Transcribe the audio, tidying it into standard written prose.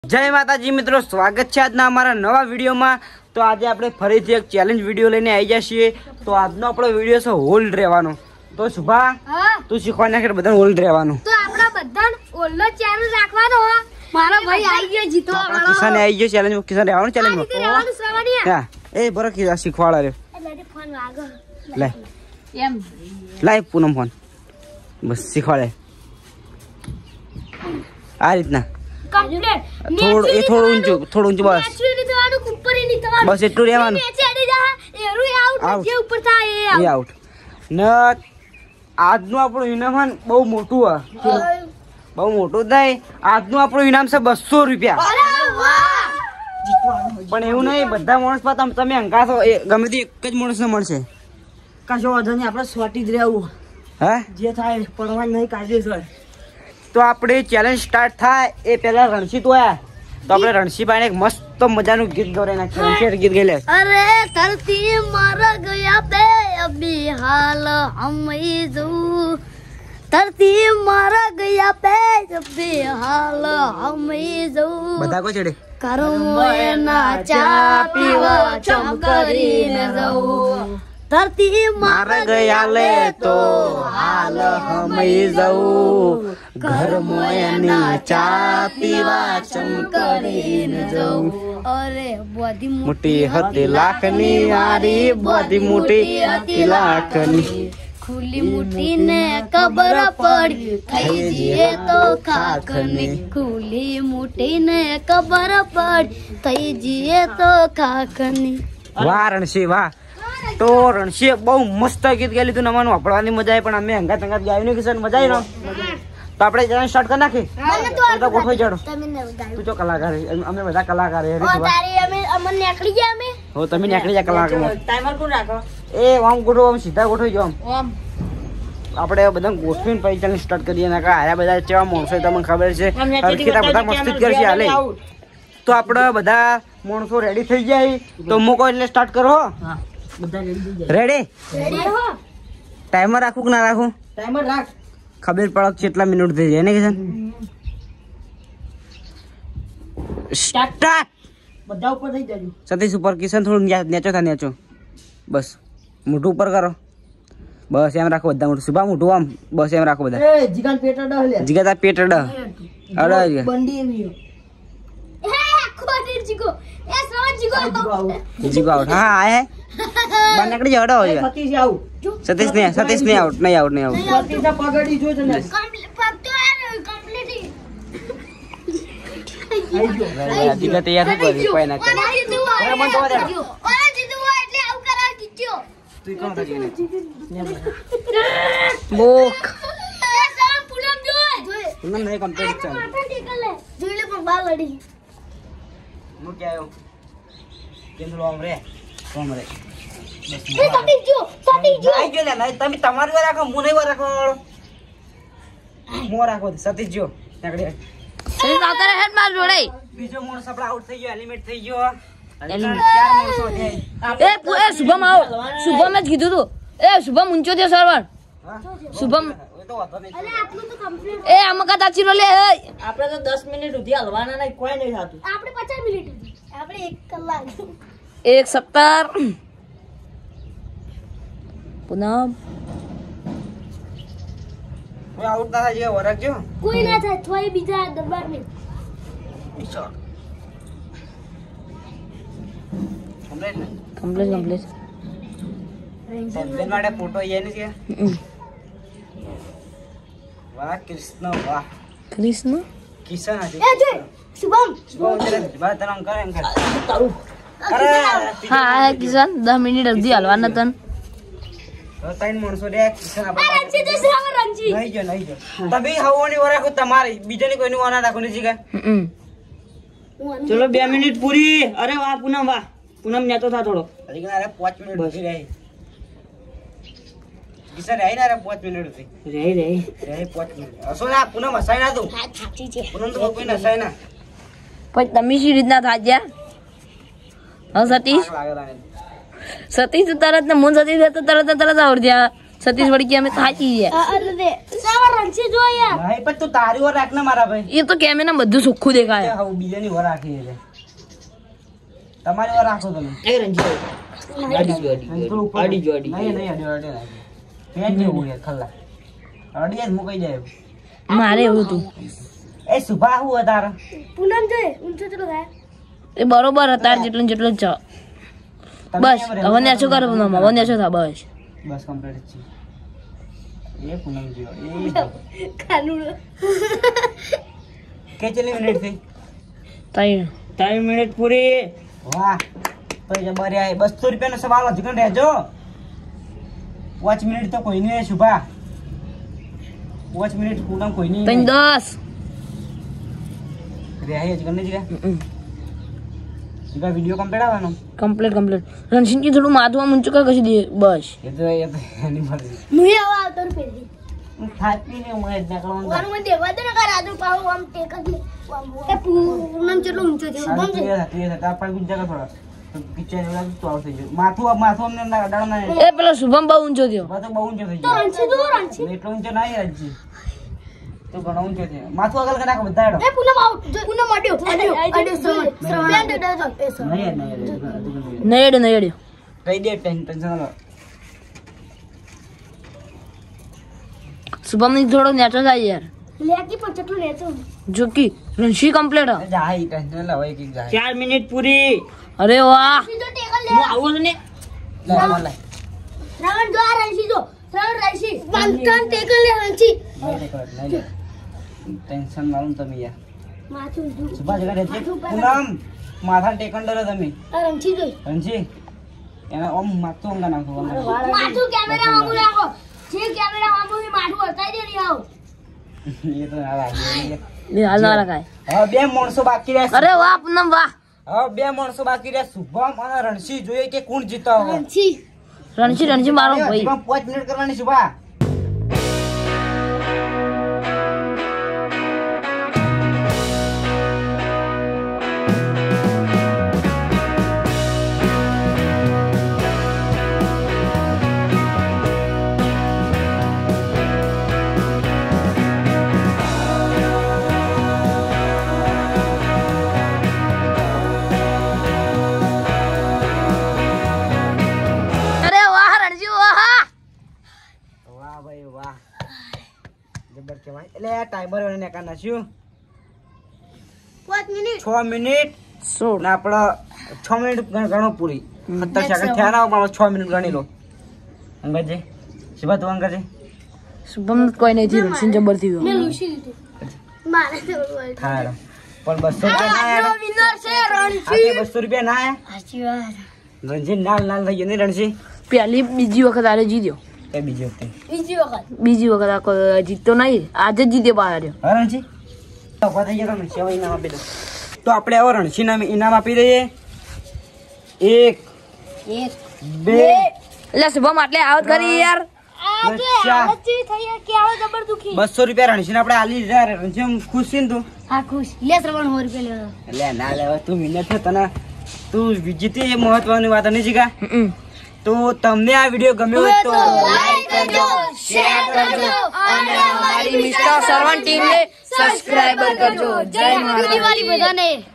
जय माताजी मित्रों, स्वागत है आजना हमारा नवा वीडियो में। तो आज आप फरीथी एक चैलेंज वीडियो लईने आई जाए। तो आजनो आपणो वीडियो छे होल्ड रहेवानो। तो शुभा तू शीखवाड़ी नाख बधाने होल्ड रहेवानो। तो आपणा बधाने होल्ड चैलेंज राखवानो हो। मारा भाई आई गयो जीतवा वाळो। किसान आई गयो चैलेंज में। किसान रहेवानो चैलेंज में। हां ए बरो की शीखवाड़ा रे। ले फोन लागो ले एम लाइव पूनम फोन बस शीखवाड़े आ रीतना थोड़ा ऊंचू बस बस एटू રહેવાનું આઉટ ને આજનું આપણું ઇનામ બહુ મોટું છે બહુ મોટું થાય આજનું આપણું ઇનામ છે 200 રૂપિયા પણ એવું નહીં બધા માણસ પર તમે અંકાશો ગમે તે એક જ માણસને મળશે કશો વાંધો નહીં આપણે સોટી જ રહેવું હે જે થાય પડવા નહીં કાયદેસર तो આપણે ચેલેન્જ સ્ટાર્ટ થાય એ પહેલા રણસીત હોયા तो આપણે રણસીભાઈને એક મસ્ત મજાનું ગીત ગવરાઈ નાખ્યું ગીત ગઈ લે अरे धरती मर गया पे अभी हाल हम जो धरती मर गया पे अभी हाल हम जो બધા કોઈ ચડે करो ना चा पीवा चमकरीने जाऊ धरती मार गया ले तो हाल हम जाऊ घर मोयना चा पीवा चमकरीने जाऊ अरे बड़ी मोटी हती लाखनी आरी बड़ी मोटी हती लाखनी खुली मुट्ठी ने कबर पड़ी थई जिए तो खाखनी खुली मुट्ठी ने कबर पड़ी थई जिए तो खाखनी वाह रणसी वाह तो रणसी बहु मस्त गीत गाई लीधुं नमानुं वापरवानी मजा आई पण अमे अंगात अंगात गाયું नहीं किसान मजा आई न तो આપણે ચેલેન્જ સ્ટાર્ટ કરી નાખી તો ગોઠવાઈ જાડો તું જો કલાકાર અમે બધા કલાકાર હે ઓ તારી અમે અમન નીકળી ગયા અમે હો તમે નીકળી જા કલાકાર ટાઈમર કોણ રાખો એ આમ ગોઠવો આમ સીધા ગોઠવી જો ઓમ આપણે બધા ગોઠવીને પછી ચેલેન્જ સ્ટાર્ટ કરીએ ના કા આયા બધા કેવા માણસો તમને ખબર છે હરખીતા બધા મસ્તી કરશે હાલે તો આપણે બધા માણસો રેડી થઈ જાય તો મૂકો એટલે સ્ટાર્ટ કરો હા બધા રેડી થઈ જાય રેડી રેડી હો ટાઈમર રાખું કે ના રાખું ટાઈમર રાખ ખબર પડક કેટલા મિનિટ થઈ જાય ને કિશન સ્ટાર્ટ બધા ઉપર થઈ જજો સતીશ ઉપર કિશન થોડું નેચો થા નેચો બસ મોઢું ઉપર કરો બસ એમ રાખો બધા મોઢું સુભા મોઢું આમ બસ એમ રાખો બધા એ જીગાન પેટ ડ લે જીગા તા પેટ ડ અડ બંડી એવી એ ખોટી જીગો એ સમજ જીગો જીગો આઉટ હા આ હે બન નીકળી જાવ અડ સતીશ આઉટ સતીશ ને આઉટ નહીં આઉટ સતીશ પગડી જો તને ફક્ત કમ્પ્લીટ જીગા તૈયાર થઈ ગઈ કોઈ ના કરે ઓલા જીતું હોય એટલે આવું કરા કીચ્યો તું કોણ થા જીને બોક એ સામ પૂનમ જોય તું નહીં કમ્પ્લીટ ચાલ માથા ટેકલે જોઈ લે પણ બાલ અડી હું કે આયો કેંદલો આમ રે કોમ રે એ સતી જો આઈ ગયો લે નહીં તમે તમારી વાર રાખો હું નહીં વાર રાખો મો રાખો સતીશ જો નીકળી એ સાતરે હેડ માર જોડે બીજો માણસ આપડે આઉટ થઈ ગયો એલિમિનેટ થઈ ગયો ચાર માણસો થયા એ શુભમ આવો શુભમ જ કીધું તું એ શુભમ ઊંચો થયો સર્વર શુભમ એ તો વાતો નહીં અરે આટલું તો કમ્પ્લીટ એ આમકા તાચી લો લે આપણે તો 10 મિનિટ સુધી હલવાના નહીં કોઈ નહીં થાતું આપણે 50 મિનિટ હતી આપણે 1 કલાક 1:17 પૂનમ કોઈ આઉટ ના થાય જે વરખજો કોઈ ના થાય થોય બીજા દરબાર ને કમ્પ્લીટ બેન માટે ફોટો આયા ને છે વાહ કૃષ્ણ વાહ કૃષ્ણ કિશન આજે એ જોઈ શુભમ શુભમ જરા બા તરમ કરે એમ તારું અરે હા કિશન 10 મિનિટ સુધી હલવાના તન ત્રણ માણસો રે કિશન આ રંજી તો શ્રાવણ રંજી નહીં જો તમે હવોની વરાખો તમારી બીજાની કોઈની વાના રાખો નથી કે ચલો 2 મિનિટ પૂરી અરે વાહ પૂનમ નેતો થા થોડો હજી કે અરે 5 મિનિટ બચી રહી કિશન રહી ના રે 5 મિનિટ હતી રહી રહી 5 મિનિટ અસો ના પૂનમ હસાઈ ના તું હા સાચી છે પૂનમ તો કોઈ ના હસાઈ ના પછી તમે શી રીતના થાજ્યા હા સતીશ લાગે તાને સતીશ તરત ને મુન સતીશ તો તરત આવડ જા સતીશ વળી કે અમે થાકી ગયા ભાઈ પણ તું તારી ઓર રાખ ને મારા ભાઈ. એ તો કેમેરા બધું ચોખ્ખું દેખાય હવે બીજાની ઓર રાખી છે. તમારી ઓર રાખો તમે. એ રણજી આડી જો નહીં અડ્યો નહીં. પેટ જેવું છે ખલ્લા. અડીએ જ મુકાઈ જાય. મારે એવું હતું એ સુભા હું તારા એ બરોબર હતા જેટલું જેટલું જ છે. બસ હવે નેચો કરો પૂનમ હવે નેચો થા બસ બસ કમ્પ્લીટ છે. એ પૂનમ જીઓ એ કેટલી મિનિટ થઈ? 3 મિનિટ પૂરી. વાહ પછી બરે 200 રૂપિયાનો સવાલ હજુ કણ રહેજો. 5 મિનિટ તો કોઈ નહીં શુભા. 5 મિનિટ પૂનમ કોઈ નહીં 10 રહે હજુ કણ નહીં જીગા વિડિયો કમ્પ્લીટ આવવાનો. કમ્પ્લીટ રણસિંહજી થોડું માથું મૂંચું કર કશી દે બસ એ તો એની મરજી. હું થાકી ને હું જ નીકળવાનું. માથું અમને અડાડો ના. એ પેલો શુભમ બહુ ઊંચો થયો બહુ ઊંચો થઈ ગયો. એટલો ઊંચો નહીં રણજી. તો ઘણો ઊંચો છે. માથું આગળ કરી નાખો બધા હેડો. નયડ્યો કહી દે ટેન્શન લો. શુભમ ની થોડો નેચો થાય યાર જોકી રણસિંહ કમ્પ્લીટ જાય ટેન્શન લો એક એક જાય. 4 મિનિટ પૂરી. અરે વાહ હું આવું છું ને. લે બોલ લે. ટેન્શન મારું તમે યાર. સુભા જગા રહેજે. પૂનમ માથા ટેકન ડરો તમે. રણજી એના ઓમ માથું અંગા નાખો. એ તો ના લાગે. હાલ ના રખાય હવે 2 માણસો બાકી રહ્યા. અરે વાહ પૂનમ વાહ હવે 2 માણસો બાકી રહ્યા. શુભમ અને રણસિંહ જોઈએ કે કોણ જીતો હવે. રણસિંહ મારો ભાઈ. 5 મિનિટ કરવાની શુભા. એટલે આ ટાઈમર વાળાને કા નાખ્યું 6 મિનિટ 16 ને આપણે 6 મિનિટ ગણો પૂરી. 17 સેકન્ડ થયા ના પણ 6 મિનિટ ગણી લો. અંગજે શિવા તું અંગજે. શુભમ કોઈ નહીં થયું રણસિંહ જબર થયું ખાડો પણ 200 રૂપિયા ના આયા. રણજી નાલ નાલ થઈ ગયો ને રણજી. પહેલી બીજી વખત આરે જીત્યો એ બીજી વખતે બીજી વખત આખો જીતતો નહીં આજે જ જીત્યો બહાર રણજી ઉભા થઈ ગયા. તમે સેવા ઇનામ આપી દો. તો આપણે હવે રણજી નામ ઇનામ આપી દઈએ. 1 2 એટલે શુભમ આટલે આવત કરી યાર 200 રૂપિયા રણજી આપણે આલી દીધા. રણજી ખુશ છે ને તું? એટલે ના લેવા તું મહેનત છે તને તું જીતી. એ મહત્વની વાત નહીં જીગા. તો તમને આ વિડિયો ગમ્યો હોય તો લાઈક કરજો, શેર કરજો અને અમારી મિસ્ટર સર્વન્ટ ટીમને સબસ્ક્રાઇબ કરજો. જય માતાજી બધાને.